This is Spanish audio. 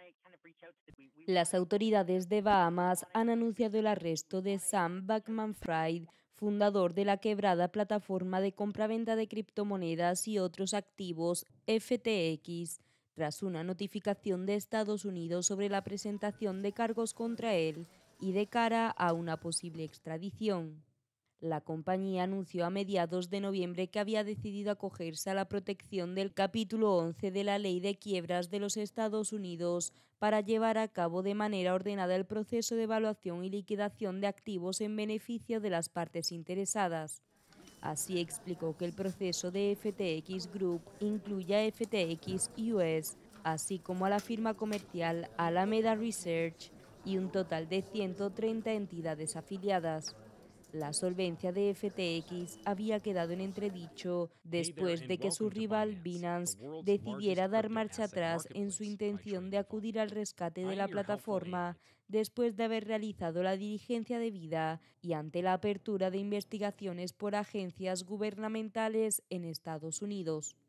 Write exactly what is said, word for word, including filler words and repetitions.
Las autoridades de Bahamas han anunciado el arresto de Sam Bankman-Fried, fundador de la quebrada plataforma de compraventa de criptomonedas y otros activos F T X, tras una notificación de Estados Unidos sobre la presentación de cargos contra él y de cara a una posible extradición. La compañía anunció a mediados de noviembre que había decidido acogerse a la protección del capítulo once de la Ley de Quiebras de los Estados Unidos para llevar a cabo de manera ordenada el proceso de evaluación y liquidación de activos en beneficio de las partes interesadas. Así explicó que el proceso de F T X Group incluye a F T X U S, así como a la firma comercial Alameda Research y un total de ciento treinta entidades afiliadas. La solvencia de F T X había quedado en entredicho después de que su rival Binance decidiera dar marcha atrás en su intención de acudir al rescate de la plataforma después de haber realizado la diligencia debida y ante la apertura de investigaciones por agencias gubernamentales en Estados Unidos.